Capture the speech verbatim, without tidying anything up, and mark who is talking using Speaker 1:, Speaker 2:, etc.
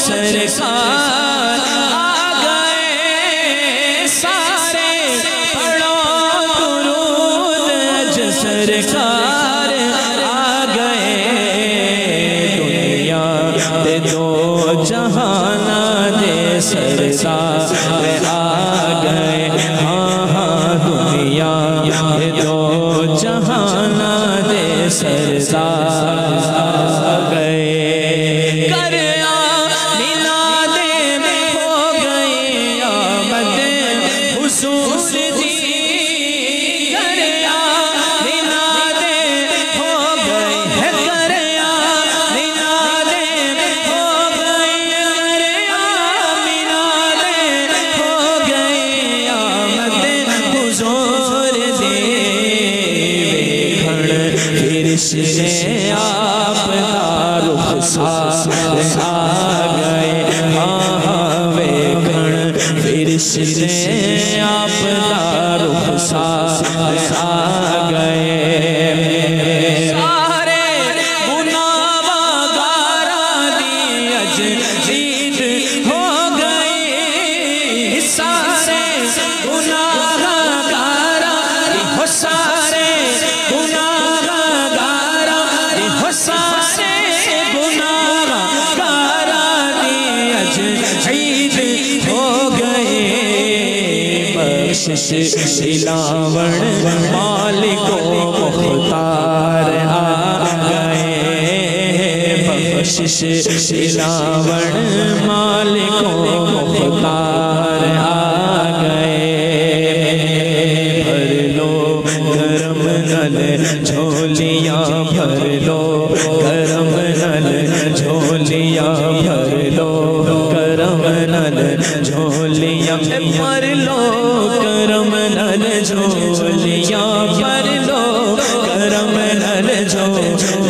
Speaker 1: सरकार आ गए सारे, पढ़ो दुरूद अज सरकार आ गए। दुनिया दे दो जहाना दे सरकार आ गए। हाँ हाँ दुनिया दे दो जहाना दे सरकार आ गए। आप रुखसार आ गए। हाँ हाँ वेखण फिरसे आप रुखसार आ गए। सारे गुनाह गारा दी अज जीत हो गए। सारे गुनाह गारा हो, सारे गुनाह सारे गुनाहगारा दी अज ईद हो गए। बख्शिश सिलावण मालिको मुख्तार आ गए। बख्शिश सिलावण मालिको मुख्तार आ गए। भर लो करम नल झोलियाँ भर लो, करम नल झोलियाँ भर लो, करम नल झोलियाँ भर लो, करम नल झोलियाँ भर लो, करम नल झोलियाँ